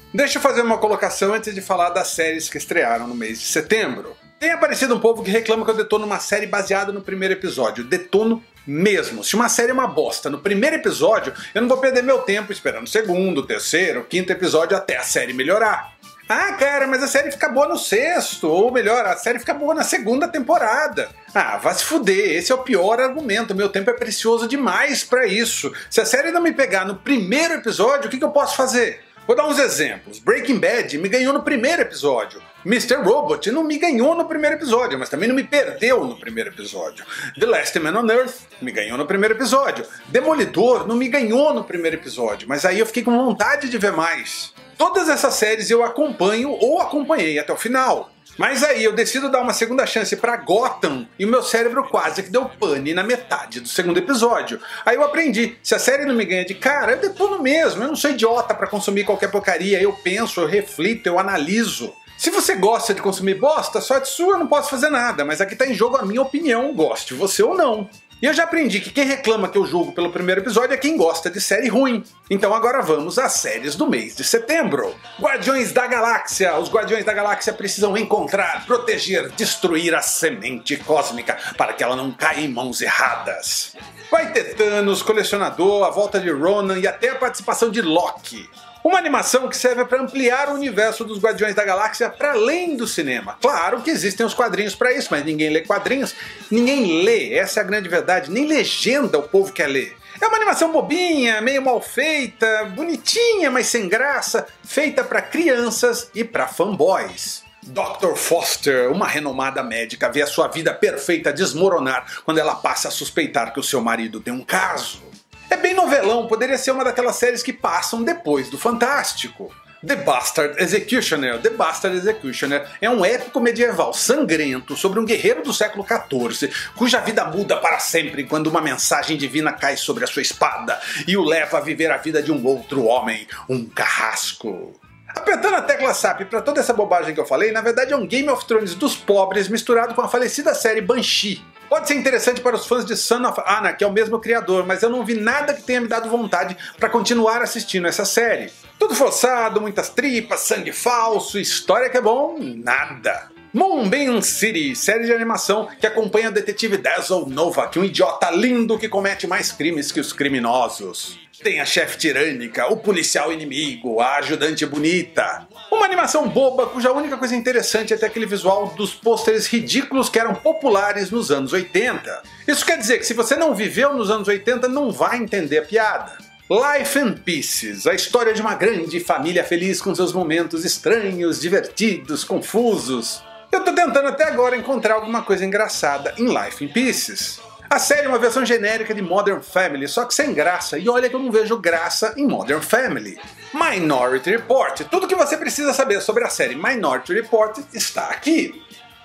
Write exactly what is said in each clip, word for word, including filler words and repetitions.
Deixa eu fazer uma colocação antes de falar das séries que estrearam no mês de setembro. Tem aparecido um povo que reclama que eu detono uma série baseada no primeiro episódio. Detono mesmo. Se uma série é uma bosta no primeiro episódio, eu não vou perder meu tempo esperando o segundo, terceiro, quinto episódio até a série melhorar. Ah, cara, mas a série fica boa no sexto, ou melhor, a série fica boa na segunda temporada. Ah, vai se fuder, esse é o pior argumento, meu tempo é precioso demais pra isso. Se a série não me pegar no primeiro episódio, o que, que eu posso fazer? Vou dar uns exemplos. Breaking Bad me ganhou no primeiro episódio. mister Robot não me ganhou no primeiro episódio, mas também não me perdeu no primeiro episódio. The Last Man on Earth me ganhou no primeiro episódio. Demolidor não me ganhou no primeiro episódio, mas aí eu fiquei com vontade de ver mais. Todas essas séries eu acompanho ou acompanhei até o final. Mas aí eu decido dar uma segunda chance pra Gotham e o meu cérebro quase que deu pane na metade do segundo episódio. Aí eu aprendi, se a série não me ganha de cara, eu detono mesmo, eu não sou idiota pra consumir qualquer porcaria, eu penso, eu reflito, eu analiso. Se você gosta de consumir bosta, sorte sua, eu não posso fazer nada, mas aqui tá em jogo a minha opinião, goste você ou não. E eu já aprendi que quem reclama que eu julgo pelo primeiro episódio é quem gosta de série ruim. Então agora vamos às séries do mês de setembro. Guardiões da Galáxia. Os Guardiões da Galáxia precisam encontrar, proteger, destruir a semente cósmica para que ela não caia em mãos erradas. Vai ter Thanos, Colecionador, a volta de Ronan e até a participação de Loki. Uma animação que serve para ampliar o universo dos Guardiões da Galáxia para além do cinema. Claro que existem os quadrinhos para isso, mas ninguém lê quadrinhos, ninguém lê, essa é a grande verdade, nem legenda o povo quer ler. É uma animação bobinha, meio mal feita, bonitinha, mas sem graça, feita para crianças e para fanboys. doutor Foster, uma renomada médica, vê a sua vida perfeita desmoronar quando ela passa a suspeitar que o seu marido tem um caso. É bem novelão, poderia ser uma daquelas séries que passam depois do Fantástico. The Bastard Executioner. The Bastard Executioner é um épico medieval sangrento sobre um guerreiro do século quatorze, cuja vida muda para sempre quando uma mensagem divina cai sobre a sua espada e o leva a viver a vida de um outro homem, um carrasco. Apertando a tecla S A P para toda essa bobagem que eu falei, na verdade é um Game of Thrones dos pobres misturado com a falecida série Banshee. Pode ser interessante para os fãs de Son of Anarchy, que é o mesmo criador, mas eu não vi nada que tenha me dado vontade para continuar assistindo essa série. Tudo forçado, muitas tripas, sangue falso, história que é bom, nada. Moonbeam City, série de animação que acompanha o detetive Dazzle Novak, um idiota lindo que comete mais crimes que os criminosos. Tem a chefe tirânica, o policial inimigo, a ajudante bonita. Uma animação boba cuja única coisa interessante é ter aquele visual dos pôsteres ridículos que eram populares nos anos oitenta. Isso quer dizer que se você não viveu nos anos oitenta, não vai entender a piada. Life in Pieces, a história de uma grande família feliz com seus momentos estranhos, divertidos, confusos. Eu tô tentando até agora encontrar alguma coisa engraçada em Life in Pieces. A série é uma versão genérica de Modern Family, só que sem graça, e olha que eu não vejo graça em Modern Family. Minority Report, tudo que você precisa saber sobre a série Minority Report está aqui.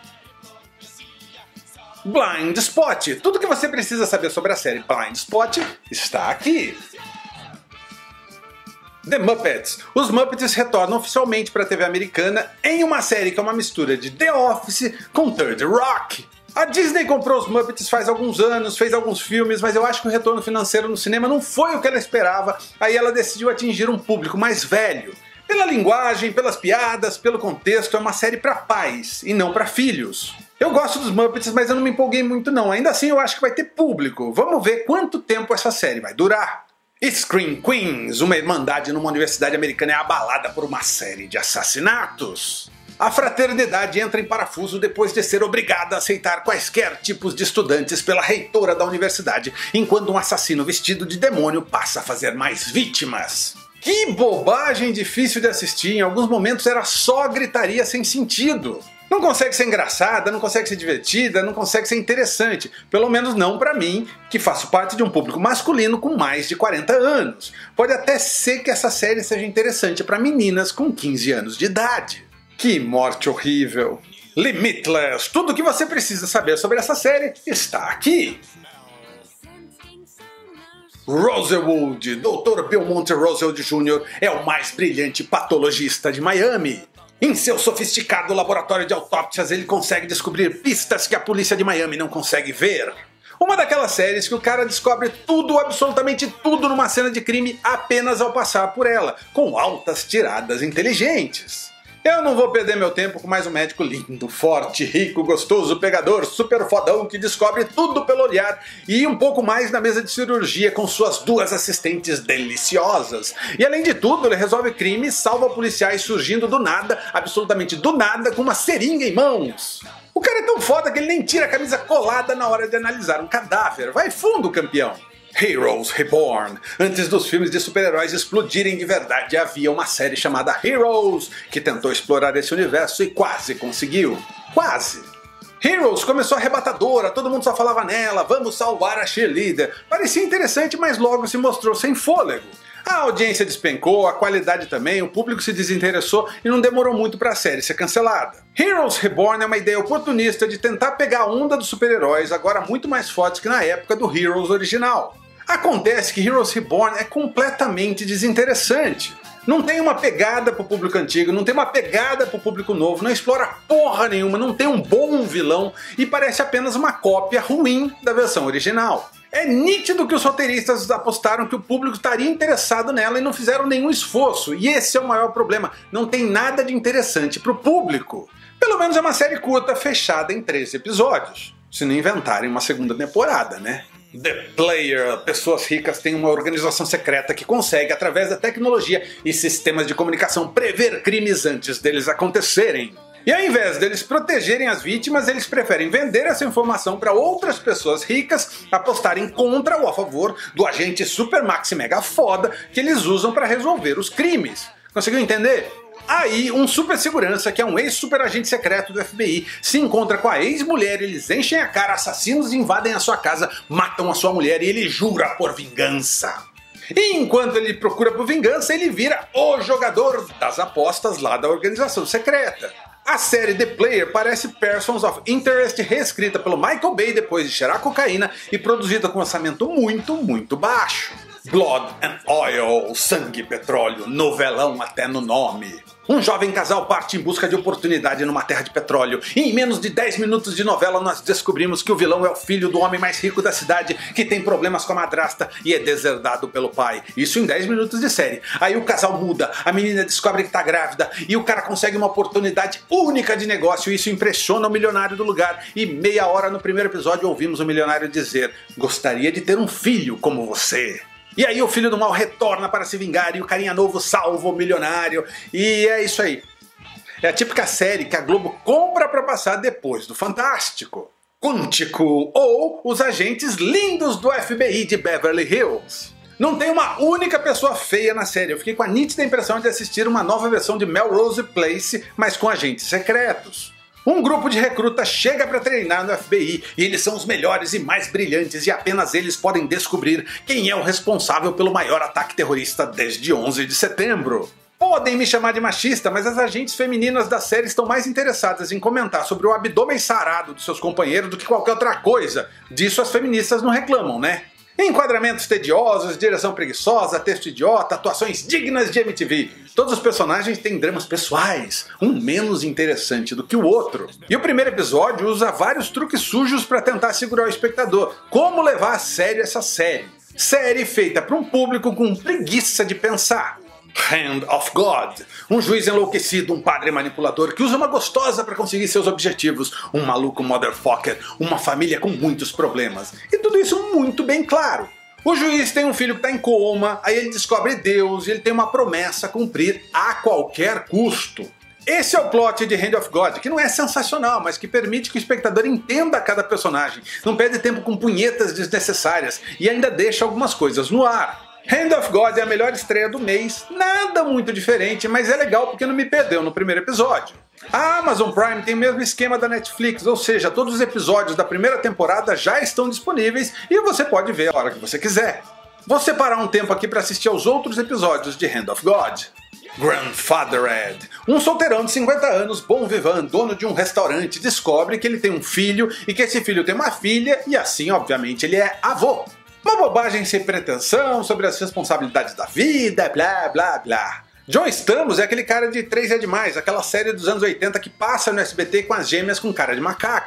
Blind Spot, tudo que você precisa saber sobre a série Blind Spot está aqui. The Muppets. Os Muppets retornam oficialmente para a T V americana em uma série que é uma mistura de The Office com Third Rock. A Disney comprou os Muppets faz alguns anos, fez alguns filmes, mas eu acho que o retorno financeiro no cinema não foi o que ela esperava, aí ela decidiu atingir um público mais velho. Pela linguagem, pelas piadas, pelo contexto, é uma série para pais e não para filhos. Eu gosto dos Muppets, mas eu não me empolguei muito não, ainda assim eu acho que vai ter público. Vamos ver quanto tempo essa série vai durar. Scream Queens, uma irmandade numa universidade americana é abalada por uma série de assassinatos. A fraternidade entra em parafuso depois de ser obrigada a aceitar quaisquer tipos de estudantes pela reitora da universidade, enquanto um assassino vestido de demônio passa a fazer mais vítimas. Que bobagem difícil de assistir, em alguns momentos era só gritaria sem sentido. Não consegue ser engraçada, não consegue ser divertida, não consegue ser interessante. Pelo menos não pra mim, que faço parte de um público masculino com mais de quarenta anos. Pode até ser que essa série seja interessante pra meninas com quinze anos de idade. Que morte horrível. Limitless, tudo o que você precisa saber sobre essa série está aqui. Rosewood, doutor Belmont Rosewood Júnior é o mais brilhante patologista de Miami. Em seu sofisticado laboratório de autópsias, ele consegue descobrir pistas que a polícia de Miami não consegue ver. Uma daquelas séries que o cara descobre tudo, absolutamente tudo numa cena de crime apenas ao passar por ela, com altas tiradas inteligentes. Eu não vou perder meu tempo com mais um médico lindo, forte, rico, gostoso, pegador, super fodão que descobre tudo pelo olhar e um pouco mais na mesa de cirurgia com suas duas assistentes deliciosas. E além de tudo, ele resolve crime e salva policiais surgindo do nada, absolutamente do nada, com uma seringa em mãos. O cara é tão foda que ele nem tira a camisa colada na hora de analisar um cadáver. Vai fundo, campeão! Heroes Reborn. Antes dos filmes de super-heróis explodirem de verdade, havia uma série chamada Heroes, que tentou explorar esse universo e quase conseguiu. Quase. Heroes começou arrebatadora, todo mundo só falava nela, vamos salvar a cheerleader. Parecia interessante, mas logo se mostrou sem fôlego. A audiência despencou, a qualidade também, o público se desinteressou e não demorou muito para a série ser cancelada. Heroes Reborn é uma ideia oportunista de tentar pegar a onda dos super-heróis, agora muito mais fortes que na época do Heroes original. Acontece que Heroes Reborn é completamente desinteressante. Não tem uma pegada pro público antigo, não tem uma pegada pro público novo, não explora porra nenhuma, não tem um bom vilão e parece apenas uma cópia ruim da versão original. É nítido que os roteiristas apostaram que o público estaria interessado nela e não fizeram nenhum esforço, e esse é o maior problema, não tem nada de interessante pro público. Pelo menos é uma série curta, fechada em treze episódios, se não inventarem uma segunda temporada, né? The Player. Pessoas ricas têm uma organização secreta que consegue, através da tecnologia e sistemas de comunicação, prever crimes antes deles acontecerem. E ao invés deles protegerem as vítimas, eles preferem vender essa informação para outras pessoas ricas apostarem contra ou a favor do agente super maxi mega foda que eles usam para resolver os crimes. Conseguiu entender? Aí, um super segurança, que é um ex-super agente secreto do F B I, se encontra com a ex-mulher, eles enchem a cara, assassinos invadem a sua casa, matam a sua mulher e ele jura por vingança. E enquanto ele procura por vingança, ele vira o jogador das apostas lá da organização secreta. A série The Player parece Persons of Interest reescrita pelo Michael Bay depois de cheirar cocaína e produzida com orçamento muito, muito baixo. Blood and Oil, sangue e petróleo, novelão até no nome. Um jovem casal parte em busca de oportunidade numa terra de petróleo, e em menos de dez minutos de novela nós descobrimos que o vilão é o filho do homem mais rico da cidade, que tem problemas com a madrasta e é deserdado pelo pai. Isso em dez minutos de série. Aí o casal muda, a menina descobre que tá grávida, e o cara consegue uma oportunidade única de negócio, e isso impressiona o milionário do lugar, e meia hora no primeiro episódio ouvimos o milionário dizer: gostaria de ter um filho como você. E aí o filho do mal retorna para se vingar e o carinha novo salva o milionário. E é isso aí. É a típica série que a Globo compra para passar depois do Fantástico, Quântico ou Os Agentes Lindos do F B I de Beverly Hills. Não tem uma única pessoa feia na série. Eu fiquei com a nítida impressão de assistir uma nova versão de Melrose Place, mas com agentes secretos. Um grupo de recrutas chega para treinar no F B I e eles são os melhores e mais brilhantes e apenas eles podem descobrir quem é o responsável pelo maior ataque terrorista desde onze de setembro. Podem me chamar de machista, mas as agentes femininas da série estão mais interessadas em comentar sobre o abdômen sarado dos seus companheiros do que qualquer outra coisa. Disso as feministas não reclamam, né? Enquadramentos tediosos, direção preguiçosa, texto idiota, atuações dignas de M T V. Todos os personagens têm dramas pessoais, um menos interessante do que o outro. E o primeiro episódio usa vários truques sujos para tentar segurar o espectador. Como levar a sério essa série? Série feita para um público com preguiça de pensar. Hand of God. Um juiz enlouquecido, um padre manipulador que usa uma gostosa para conseguir seus objetivos, um maluco motherfucker, uma família com muitos problemas. E tudo isso muito bem claro. O juiz tem um filho que está em coma, aí ele descobre Deus e ele tem uma promessa a cumprir a qualquer custo. Esse é o plot de Hand of God, que não é sensacional, mas que permite que o espectador entenda cada personagem, não perde tempo com punhetas desnecessárias e ainda deixa algumas coisas no ar. Hand of God é a melhor estreia do mês, nada muito diferente, mas é legal porque não me perdeu no primeiro episódio. A Amazon Prime tem o mesmo esquema da Netflix, ou seja, todos os episódios da primeira temporada já estão disponíveis e você pode ver a hora que você quiser. Vou separar um tempo aqui para assistir aos outros episódios de Hand of God. Grandfathered. Um solteirão de cinquenta anos, bom vivant, dono de um restaurante, descobre que ele tem um filho e que esse filho tem uma filha e assim, obviamente, ele é avô. Uma bobagem sem pretensão sobre as responsabilidades da vida, blá blá blá. John Stamos é aquele cara de Três é Demais, aquela série dos anos oitenta que passa no S B T com as gêmeas com cara de macaco.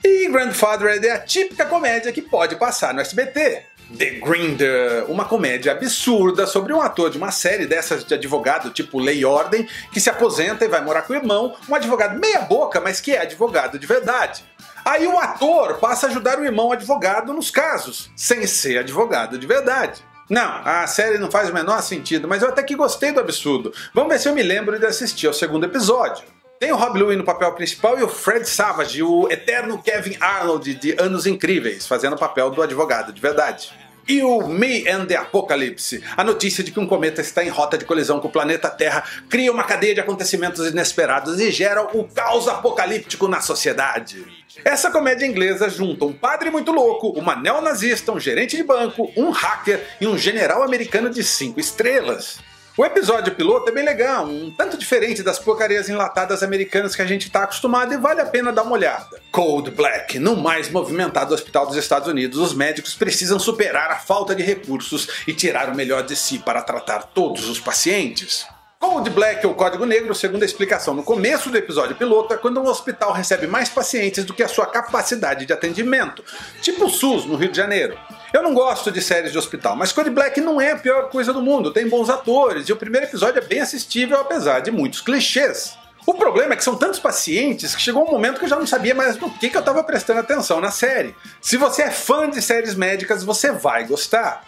E Grandfathered é a típica comédia que pode passar no S B T. The Grinder, uma comédia absurda sobre um ator de uma série dessas de advogado tipo Lei e Ordem, que se aposenta e vai morar com o irmão, um advogado meia boca, mas que é advogado de verdade. Aí o ator passa a ajudar o irmão advogado nos casos, sem ser advogado de verdade. Não, a série não faz o menor sentido, mas eu até que gostei do absurdo. Vamos ver se eu me lembro de assistir ao segundo episódio. Tem o Rob Lowe no papel principal e o Fred Savage, o eterno Kevin Arnold de Anos Incríveis, fazendo o papel do advogado de verdade. E o Me and the Apocalypse, a notícia de que um cometa está em rota de colisão com o planeta Terra cria uma cadeia de acontecimentos inesperados e gera o caos apocalíptico na sociedade. Essa comédia inglesa junta um padre muito louco, uma neonazista, um gerente de banco, um hacker e um general americano de cinco estrelas. O episódio piloto é bem legal, um tanto diferente das porcarias enlatadas americanas que a gente está acostumado e vale a pena dar uma olhada. Cold Black, no mais movimentado hospital dos Estados Unidos, os médicos precisam superar a falta de recursos e tirar o melhor de si para tratar todos os pacientes. Cold Black, ou Código Negro, segundo a explicação no começo do episódio piloto, é quando um hospital recebe mais pacientes do que a sua capacidade de atendimento, tipo o SUS no Rio de Janeiro. Eu não gosto de séries de hospital, mas Code Black não é a pior coisa do mundo, tem bons atores e o primeiro episódio é bem assistível apesar de muitos clichês. O problema é que são tantos pacientes que chegou um momento que eu já não sabia mais no que, que eu estava prestando atenção na série. Se você é fã de séries médicas, você vai gostar.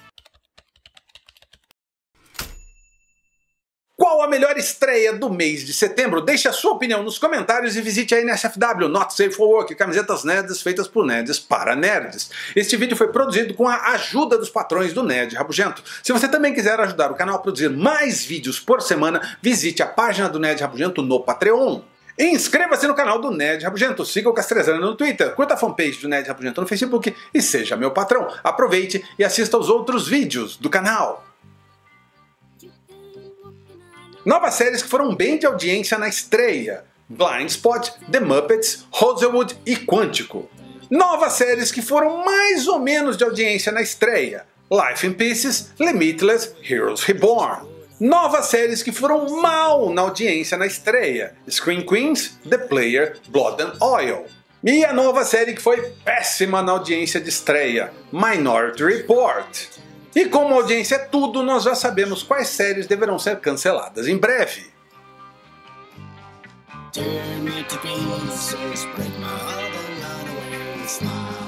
Qual a melhor estreia do mês de setembro? Deixe a sua opinião nos comentários e visite a N S F W, Not Safe for Work, camisetas nerds feitas por nerds para nerds. Este vídeo foi produzido com a ajuda dos patrões do Nerd Rabugento. Se você também quiser ajudar o canal a produzir mais vídeos por semana, visite a página do Nerd Rabugento no Patreon. Inscreva-se no canal do Nerd Rabugento, siga o Castrezano no Twitter, curta a fanpage do Nerd Rabugento no Facebook e seja meu patrão. Aproveite e assista aos outros vídeos do canal. Novas séries que foram bem de audiência na estreia: Blind Spot, The Muppets, Rosewood e Quântico. Novas séries que foram mais ou menos de audiência na estreia: Life in Pieces, Limitless, Heroes Reborn. Novas séries que foram mal na audiência na estreia: Scream Queens, The Player, Blood and Oil. E a nova série que foi péssima na audiência de estreia: Minority Report. E como a audiência é tudo, nós já sabemos quais séries deverão ser canceladas em breve. Turn me to pieces, break my heart and run away with a smile.